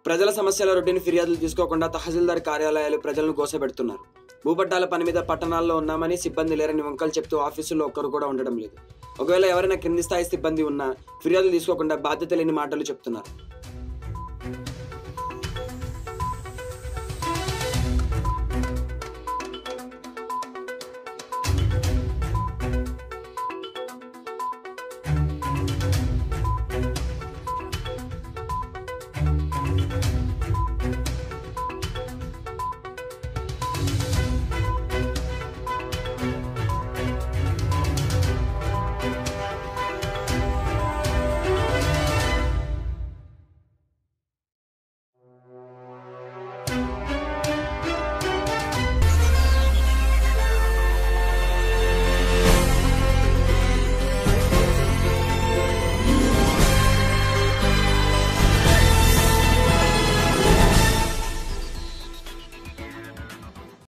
ప్రజల సమస్యల రొటీన్ ఫిర్యాదులు తీసుకోకుండా తహసీల్దార్ కార్యాలయాలు ప్రజలను గోసపెడుతున్నారు. భూపట్టాల పని మీద పట్టణాల్లో ఉన్నామని సిబ్బంది లేరని వంకలు చెప్తూ ఆఫీసుల్లో ఒక్కరు కూడా ఉండడం లేదు. ఒకవేళ ఎవరైనా కింది స్థాయి సిబ్బంది ఉన్నా ఫిర్యాదులు తీసుకోకుండా బాధ్యత లేని మాటలు చెప్తున్నారు.